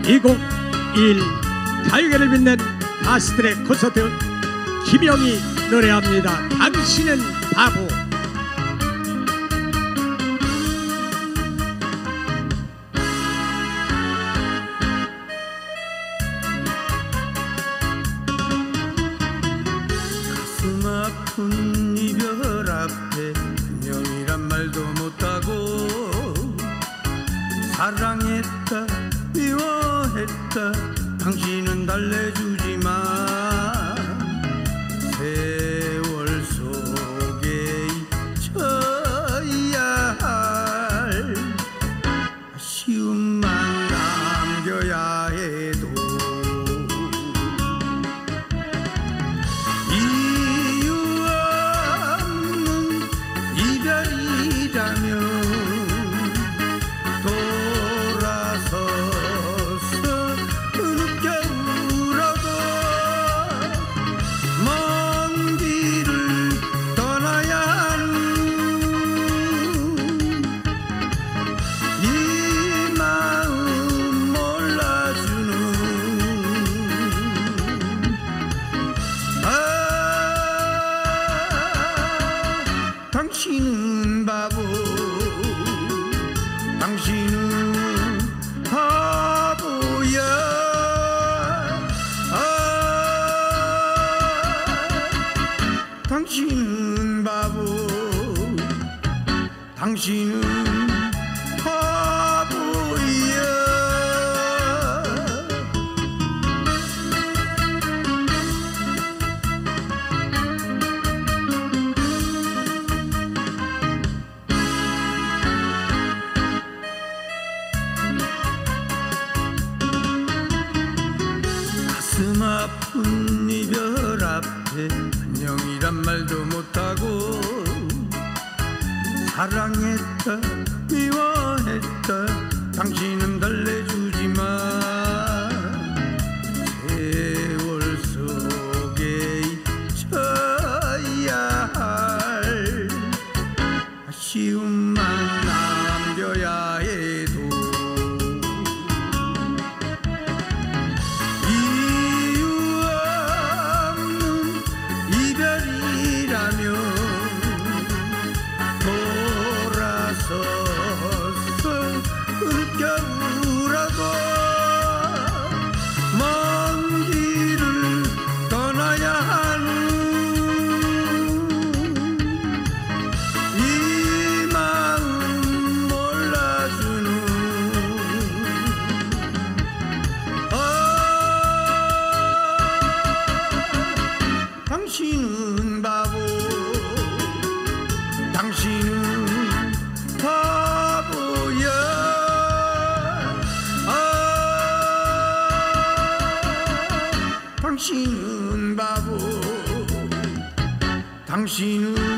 2021 가요계를 빛낸 가수들의 콘서트 김영희 노래합니다. 당신은 바보. 가슴 아픈 이별 앞에 안녕이란 말도 못하고 사랑했다 미워했다 당신은 달래주지만 세월 속에 잊혀야 할 아쉬움만 남겨야 해도 이유 없는 이별이라면 당신은 바보, 당신은 바보야. 당신은 바보, 당신은 바보야. 가슴 아픈 이별 앞에 안녕이란 말도 못하고 사랑했다 미워했다 당신은 달래주지만 세월 속에 잊혀야 할 아쉬움만 남겨야 해도 울겨울어도 먼 길을 떠나야 하는 이 마음 몰라주는 당신은 바보, 당신은 바보야. 당신은 바보, 당신은